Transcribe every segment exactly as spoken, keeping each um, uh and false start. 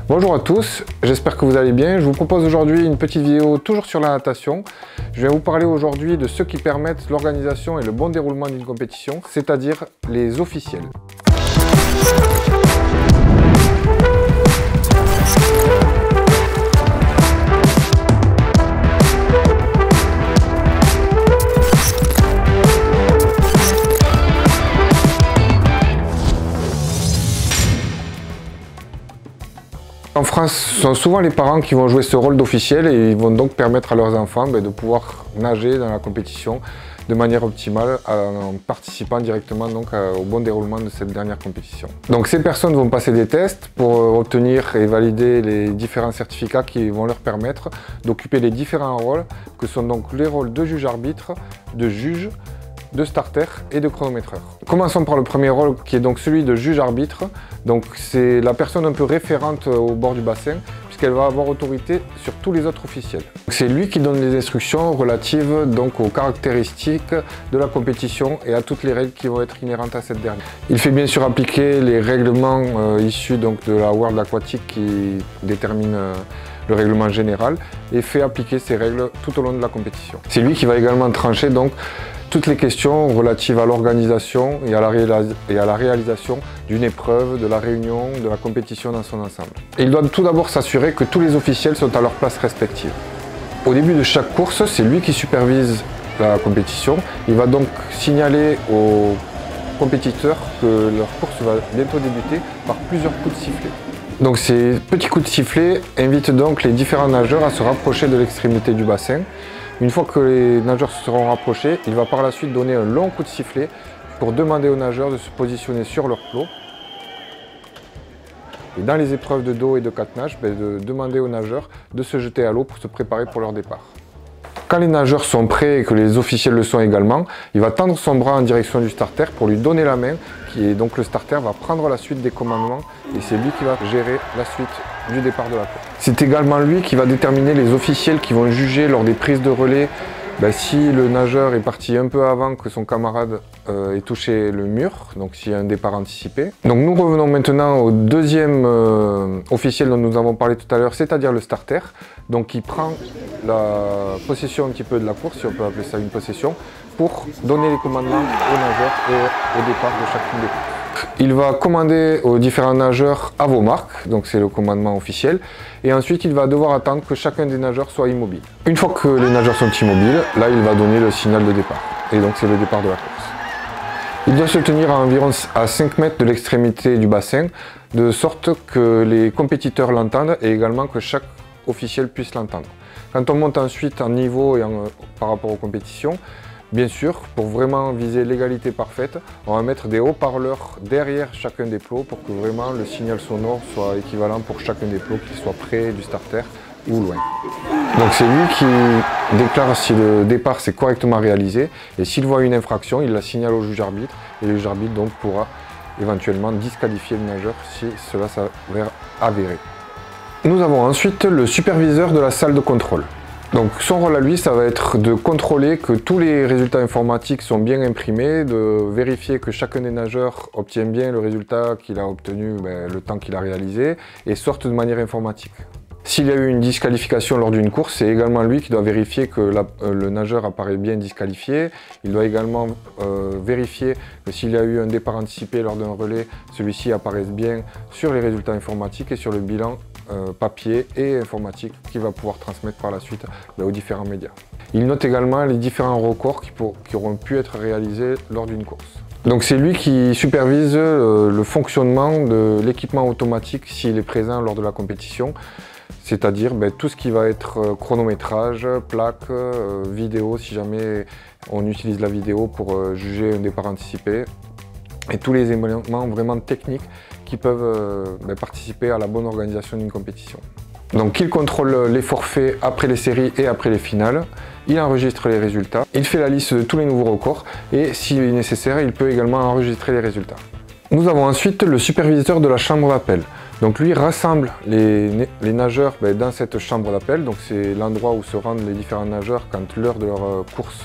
Bonjour à tous, j'espère que vous allez bien. Je vous propose aujourd'hui une petite vidéo toujours sur la natation. Je vais vous parler aujourd'hui de ce qui permettent l'organisation et le bon déroulement d'une compétition, c'est-à-dire les officiels. En France, ce sont souvent les parents qui vont jouer ce rôle d'officiel et ils vont donc permettre à leurs enfants ben, de pouvoir nager dans la compétition de manière optimale en participant directement donc, au bon déroulement de cette dernière compétition. Donc ces personnes vont passer des tests pour obtenir et valider les différents certificats qui vont leur permettre d'occuper les différents rôles que sont donc les rôles de juge-arbitre, de juge, de starter et de chronométreur. Commençons par le premier rôle qui est donc celui de juge-arbitre. Donc c'est la personne un peu référente au bord du bassin puisqu'elle va avoir autorité sur tous les autres officiels. C'est lui qui donne les instructions relatives donc aux caractéristiques de la compétition et à toutes les règles qui vont être inhérentes à cette dernière. Il fait bien sûr appliquer les règlements euh, issus donc de la World Aquatic qui déterminent euh, le règlement général et fait appliquer ces règles tout au long de la compétition. C'est lui qui va également trancher donc toutes les questions relatives à l'organisation et, et à la réalisation d'une épreuve, de la réunion, de la compétition dans son ensemble. Et il doit tout d'abord s'assurer que tous les officiels sont à leur place respective. Au début de chaque course, c'est lui qui supervise la compétition. Il va donc signaler aux compétiteurs que leur course va bientôt débuter par plusieurs coups de sifflet. Donc ces petits coups de sifflet invitent donc les différents nageurs à se rapprocher de l'extrémité du bassin. Une fois que les nageurs se seront rapprochés, il va par la suite donner un long coup de sifflet pour demander aux nageurs de se positionner sur leur plot. Et dans les épreuves de dos et de catenage, ben de demander aux nageurs de se jeter à l'eau pour se préparer pour leur départ. Quand les nageurs sont prêts et que les officiels le sont également, il va tendre son bras en direction du starter pour lui donner la main, qui est donc le starter va prendre la suite des commandements et c'est lui qui va gérer la suite du départ de la course. C'est également lui qui va déterminer les officiels qui vont juger lors des prises de relais ben, si le nageur est parti un peu avant que son camarade euh, ait touché le mur, donc s'il y a un départ anticipé. Donc nous revenons maintenant au deuxième euh, officiel dont nous avons parlé tout à l'heure, c'est-à-dire le starter, donc qui prend la possession un petit peu de la course, si on peut appeler ça une possession, pour donner les commandements aux nageurs et au départ de chacune des courses. Il va commander aux différents nageurs à vos marques, donc c'est le commandement officiel, et ensuite il va devoir attendre que chacun des nageurs soit immobile. Une fois que les nageurs sont immobiles, là il va donner le signal de départ, et donc c'est le départ de la course. Il doit se tenir à environ à cinq mètres de l'extrémité du bassin, de sorte que les compétiteurs l'entendent et également que chaque officiel puisse l'entendre. Quand on monte ensuite en niveau et en, par rapport aux compétitions, bien sûr, pour vraiment viser l'égalité parfaite, on va mettre des haut-parleurs derrière chacun des plots pour que vraiment le signal sonore soit équivalent pour chacun des plots, qu'il soit près du starter ou loin. Donc c'est lui qui déclare si le départ s'est correctement réalisé et s'il voit une infraction, il la signale au juge-arbitre et le juge-arbitre donc pourra éventuellement disqualifier le nageur si cela s'avère avéré. Nous avons ensuite le superviseur de la salle de contrôle. Donc son rôle à lui, ça va être de contrôler que tous les résultats informatiques sont bien imprimés, de vérifier que chacun des nageurs obtient bien le résultat qu'il a obtenu, ben, le temps qu'il a réalisé, et sorte de manière informatique. S'il y a eu une disqualification lors d'une course, c'est également lui qui doit vérifier que la, euh, le nageur apparaît bien disqualifié. Il doit également euh, vérifier que s'il y a eu un départ anticipé lors d'un relais, celui-ci apparaisse bien sur les résultats informatiques et sur le bilan euh, papier et informatique qu'il va pouvoir transmettre par la suite ben, aux différents médias. Il note également les différents records qui, pour, qui auront pu être réalisés lors d'une course. Donc c'est lui qui supervise euh, le fonctionnement de l'équipement automatique s'il est présent lors de la compétition. C'est-à-dire ben, tout ce qui va être euh, chronométrage, plaque, euh, vidéo, si jamais on utilise la vidéo pour euh, juger un départ anticipé, et tous les éléments vraiment techniques qui peuvent euh, ben, participer à la bonne organisation d'une compétition. Donc il contrôle les forfaits après les séries et après les finales, il enregistre les résultats, il fait la liste de tous les nouveaux records et s'il est nécessaire, il peut également enregistrer les résultats. Nous avons ensuite le superviseur de la chambre d'appel. Donc lui rassemble les, les nageurs ben, dans cette chambre d'appel, donc c'est l'endroit où se rendent les différents nageurs quand l'heure de leur course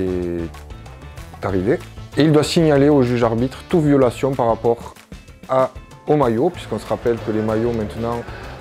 est arrivée. Et il doit signaler au juge-arbitre toute violation par rapport à, au maillot, puisqu'on se rappelle que les maillots maintenant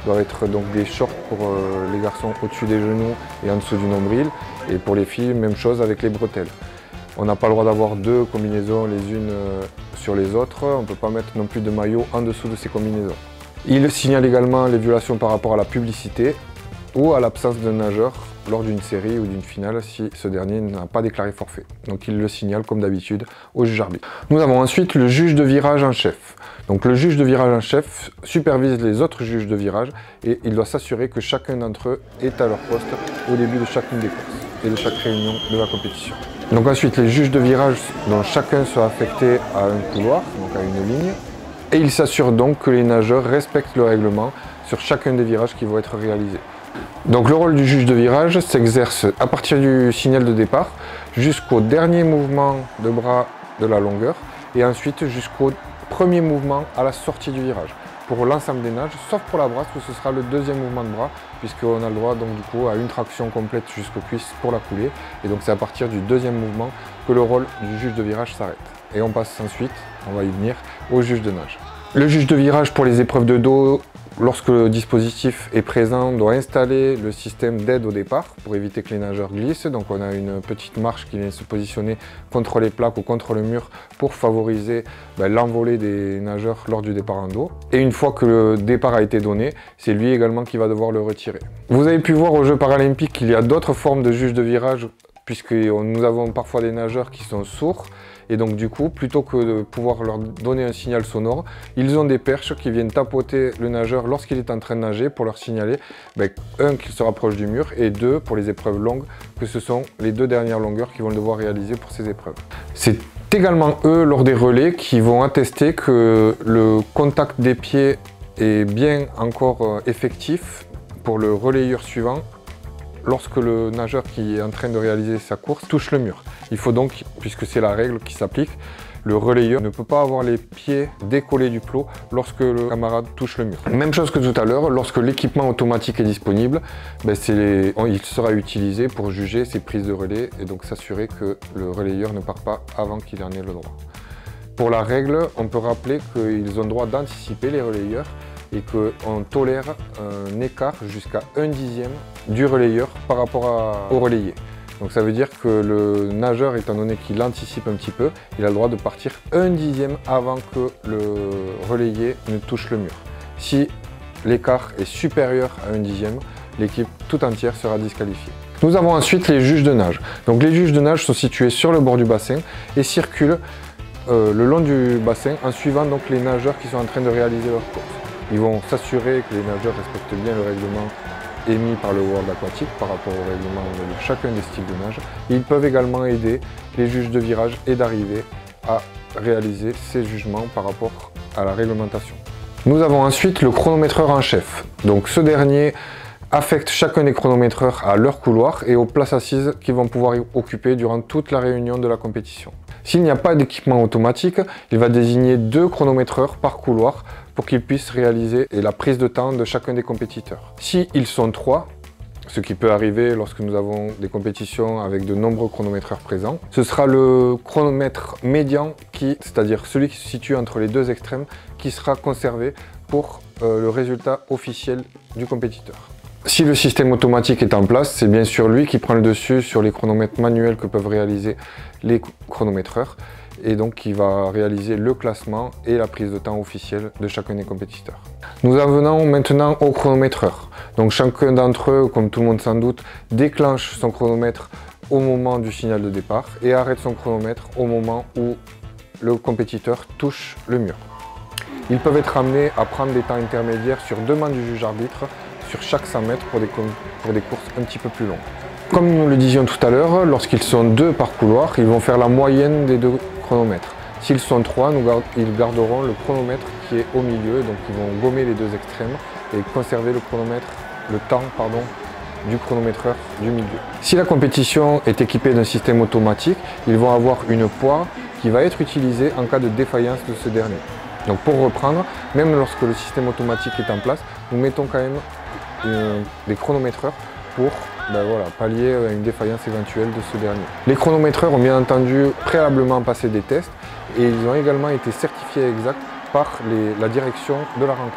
doivent être donc des shorts pour euh, les garçons au-dessus des genoux et en dessous du nombril. Et pour les filles, même chose avec les bretelles. On n'a pas le droit d'avoir deux combinaisons les unes euh, sur les autres. On ne peut pas mettre non plus de maillot en dessous de ces combinaisons. Il signale également les violations par rapport à la publicité ou à l'absence d'un nageur lors d'une série ou d'une finale si ce dernier n'a pas déclaré forfait. Donc il le signale comme d'habitude au juge arbitre. Nous avons ensuite le juge de virage en chef. Donc le juge de virage en chef supervise les autres juges de virage et il doit s'assurer que chacun d'entre eux est à leur poste au début de chacune des courses et de chaque réunion de la compétition. Donc ensuite les juges de virage dont chacun soit affecté à un couloir, donc à une ligne, et il s'assure donc que les nageurs respectent le règlement sur chacun des virages qui vont être réalisés. Donc le rôle du juge de virage s'exerce à partir du signal de départ jusqu'au dernier mouvement de bras de la longueur et ensuite jusqu'au premier mouvement à la sortie du virage pour l'ensemble des nages, sauf pour la brasse où ce sera le deuxième mouvement de bras puisqu'on a le droit donc du coup à une traction complète jusqu'aux cuisses pour la coulée et donc c'est à partir du deuxième mouvement que le rôle du juge de virage s'arrête. Et on passe ensuite, on va y venir, au juge de nage. Le juge de virage pour les épreuves de dos, lorsque le dispositif est présent, doit installer le système d'aide au départ pour éviter que les nageurs glissent. Donc on a une petite marche qui vient se positionner contre les plaques ou contre le mur pour favoriser ben, l'envolée des nageurs lors du départ en dos. Et une fois que le départ a été donné, c'est lui également qui va devoir le retirer. Vous avez pu voir aux Jeux paralympiques qu'il y a d'autres formes de juges de virage puisque nous avons parfois des nageurs qui sont sourds. Et donc du coup, plutôt que de pouvoir leur donner un signal sonore, ils ont des perches qui viennent tapoter le nageur lorsqu'il est en train de nager pour leur signaler, ben, un, qu'il se rapproche du mur, et deux, pour les épreuves longues, que ce sont les deux dernières longueurs qu'ils vont devoir réaliser pour ces épreuves. C'est également eux, lors des relais, qui vont attester que le contact des pieds est bien encore effectif pour le relayeur suivant lorsque le nageur qui est en train de réaliser sa course touche le mur. Il faut donc, puisque c'est la règle qui s'applique, le relayeur ne peut pas avoir les pieds décollés du plot lorsque le camarade touche le mur. Même chose que tout à l'heure, lorsque l'équipement automatique est disponible, ben les... il sera utilisé pour juger ses prises de relais et donc s'assurer que le relayeur ne part pas avant qu'il en ait le droit. Pour la règle, on peut rappeler qu'ils ont le droit d'anticiper les relayeurs et qu'on tolère un écart jusqu'à un dixième du relayeur par rapport à, au relayé. Donc ça veut dire que le nageur, étant donné qu'il anticipe un petit peu, il a le droit de partir un dixième avant que le relayé ne touche le mur. Si l'écart est supérieur à un dixième, l'équipe tout entière sera disqualifiée. Nous avons ensuite les juges de nage. Donc les juges de nage sont situés sur le bord du bassin et circulent euh, le long du bassin en suivant donc les nageurs qui sont en train de réaliser leur course. Ils vont s'assurer que les nageurs respectent bien le règlement émis par le World Aquatic par rapport au règlement de chacun des styles de nage. Et ils peuvent également aider les juges de virage et d'arrivée à réaliser ces jugements par rapport à la réglementation. Nous avons ensuite le chronométreur en chef. Donc ce dernier affecte chacun des chronométreurs à leur couloir et aux places assises qu'ils vont pouvoir occuper durant toute la réunion de la compétition. S'il n'y a pas d'équipement automatique, il va désigner deux chronométreurs par couloir pour qu'ils puissent réaliser la prise de temps de chacun des compétiteurs. S'ils sont trois, ce qui peut arriver lorsque nous avons des compétitions avec de nombreux chronométreurs présents, ce sera le chronomètre médian, qui, c'est-à-dire celui qui se situe entre les deux extrêmes, qui sera conservé pour euh, le résultat officiel du compétiteur. Si le système automatique est en place, c'est bien sûr lui qui prend le dessus sur les chronomètres manuels que peuvent réaliser les chronométreurs et donc qui va réaliser le classement et la prise de temps officielle de chacun des compétiteurs. Nous en venons maintenant aux chronométreurs. Donc chacun d'entre eux, comme tout le monde sans doute, déclenche son chronomètre au moment du signal de départ et arrête son chronomètre au moment où le compétiteur touche le mur. Ils peuvent être amenés à prendre des temps intermédiaires sur demande du juge arbitre sur chaque cent mètres pour des, pour des courses un petit peu plus longues. Comme nous le disions tout à l'heure, lorsqu'ils sont deux par couloir, ils vont faire la moyenne des deux chronomètres. S'ils sont trois, nous gard ils garderont le chronomètre qui est au milieu, donc ils vont gommer les deux extrêmes et conserver le chronomètre, le temps pardon, du chronométreur du milieu. Si la compétition est équipée d'un système automatique, ils vont avoir une poire qui va être utilisée en cas de défaillance de ce dernier. Donc pour reprendre, même lorsque le système automatique est en place, nous mettons quand même une, des chronométreurs pour ben voilà, pallier à une défaillance éventuelle de ce dernier. Les chronométreurs ont bien entendu préalablement passé des tests et ils ont également été certifiés exacts par les, la direction de la rencontre.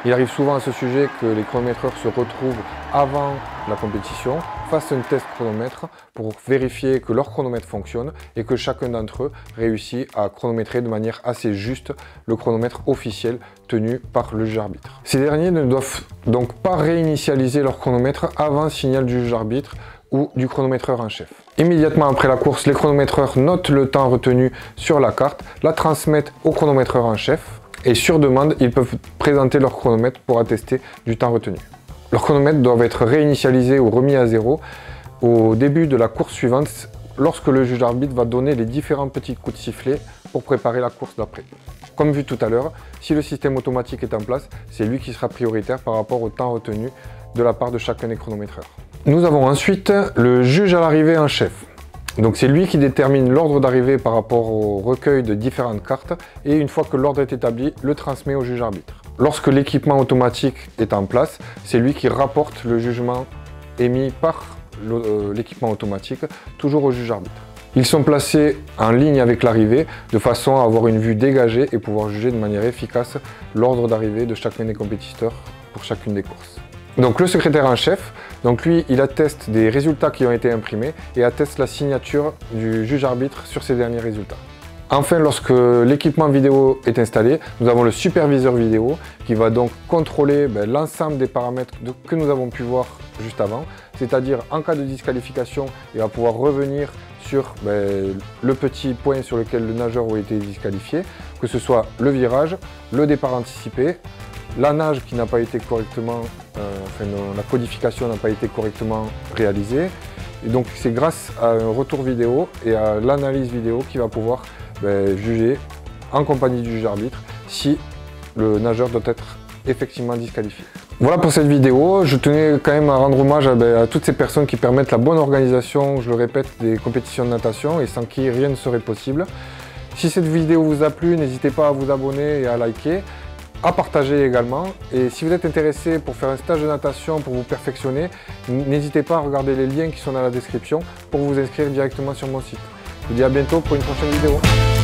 Il arrive souvent à ce sujet que les chronométreurs se retrouvent avant la compétition, fassent un test chronomètre pour vérifier que leur chronomètre fonctionne et que chacun d'entre eux réussit à chronométrer de manière assez juste le chronomètre officiel tenu par le juge arbitre. Ces derniers ne doivent donc pas réinitialiser leur chronomètre avant signal du juge arbitre ou du chronométreur en chef. Immédiatement après la course, les chronométreurs notent le temps retenu sur la carte, la transmettent au chronométreur en chef et sur demande, ils peuvent présenter leur chronomètre pour attester du temps retenu. Leurs chronomètres doivent être réinitialisés ou remis à zéro au début de la course suivante lorsque le juge arbitre va donner les différents petits coups de sifflet pour préparer la course d'après. Comme vu tout à l'heure, si le système automatique est en place, c'est lui qui sera prioritaire par rapport au temps retenu de la part de chacun des chronométreurs. Nous avons ensuite le juge à l'arrivée en chef. Donc c'est lui qui détermine l'ordre d'arrivée par rapport au recueil de différentes cartes et une fois que l'ordre est établi, le transmet au juge arbitre. Lorsque l'équipement automatique est en place, c'est lui qui rapporte le jugement émis par l'équipement automatique, toujours au juge arbitre. Ils sont placés en ligne avec l'arrivée de façon à avoir une vue dégagée et pouvoir juger de manière efficace l'ordre d'arrivée de chacun des compétiteurs pour chacune des courses. Donc le secrétaire en chef, donc lui, il atteste des résultats qui ont été imprimés et atteste la signature du juge arbitre sur ces derniers résultats. Enfin, lorsque l'équipement vidéo est installé, nous avons le superviseur vidéo qui va donc contrôler ben, l'ensemble des paramètres de, que nous avons pu voir juste avant, c'est-à-dire en cas de disqualification, il va pouvoir revenir sur ben, le petit point sur lequel le nageur a été disqualifié, que ce soit le virage, le départ anticipé, la nage qui n'a pas été correctement, euh, enfin la codification n'a pas été correctement réalisée. Et donc c'est grâce à un retour vidéo et à l'analyse vidéo qu'il va pouvoir ben, juger en compagnie du juge arbitre si le nageur doit être effectivement disqualifié. Voilà pour cette vidéo. Je tenais quand même à rendre hommage à, ben, à toutes ces personnes qui permettent la bonne organisation, je le répète, des compétitions de natation et sans qui rien ne serait possible. Si cette vidéo vous a plu, n'hésitez pas à vous abonner et à liker, à partager également. Et si vous êtes intéressé pour faire un stage de natation pour vous perfectionner, n'hésitez pas à regarder les liens qui sont dans la description pour vous inscrire directement sur mon site. Je vous dis à bientôt pour une prochaine vidéo.